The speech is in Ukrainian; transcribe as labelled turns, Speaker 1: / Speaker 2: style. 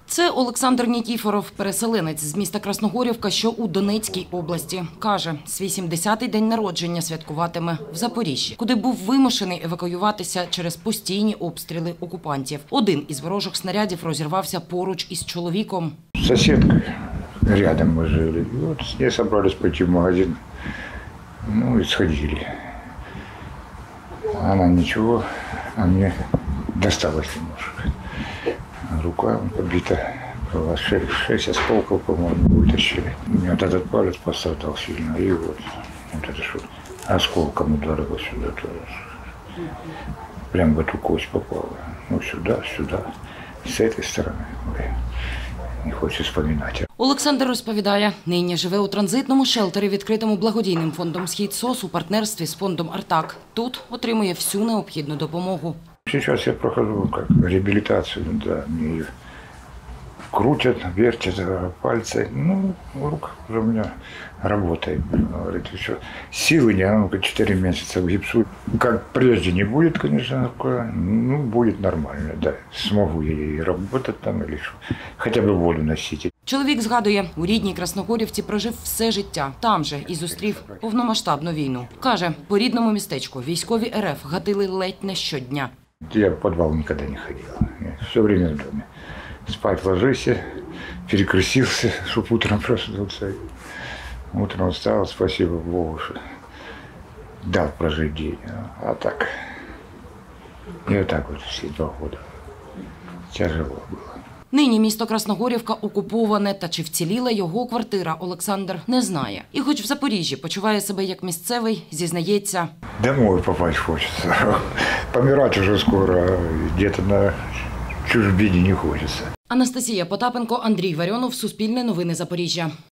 Speaker 1: Це Олександр Нікіфоров, переселенець з міста Красногорівка, що у Донецькій області. Каже, свій 70-й день народження святкуватиме в Запоріжжі, куди був вимушений евакуюватися через постійні обстріли окупантів. Один із ворожих снарядів розірвався поруч із чоловіком.
Speaker 2: С соседкой рядом мы жили. И вот с ней собрались пойти в магазин. Ну и сходили. Она ничего, а мне досталось немножко. Рука побита, была 6 осколков, по-моему, вытащили. У меня вот этот палец пострадал сильно, и вот это что осколком ударило сюда тоже. Прям в эту кость попало. Ну сюда, с этой стороны. Ой, не хочу вспоминать.
Speaker 1: Олександр розповідає, нині живе у транзитному шелтері, відкритому благодійним фондом «Схід-СОС» у партнерстві з фондом «Артак». Тут отримує всю необхідну допомогу.
Speaker 2: Сейчас я прохожу как реабилитацию, да, мне крутят, вертят пальцы, ну, рука уже у меня работает, говорит, еще силы не, ну, 4 месяца в гипсу. Как прежде не будет, конечно, рука, ну, будет нормально, да, смогу я и работать там, или хотя бы воду носить.
Speaker 1: Чоловік згадує, у рідній Красногорівці прожив все життя. Там же і зустрів повномасштабну війну. Каже, по рідному містечку військові РФ гатили ледь не щодня.
Speaker 2: Я в подвал никогда не ходил, я все время в доме. Спать ложишься, перекрестился, чтобы утром проснулся. Утром встал, спасибо Богу, что дал прожить день. А так, и вот так вот все 2 года. Тяжело было.
Speaker 1: Нині місто Красногорівка окуповане, та чи вціліла його квартира, Олександр не знає. І хоч в Запоріжжі почуває себе як місцевий, зізнається.
Speaker 2: Домой попасть хочется. Помирать уже скоро, где-то на чужбине не хочется.
Speaker 1: Анастасія Потапенко, Андрій Варіонов, Суспільне новини Запоріжжя.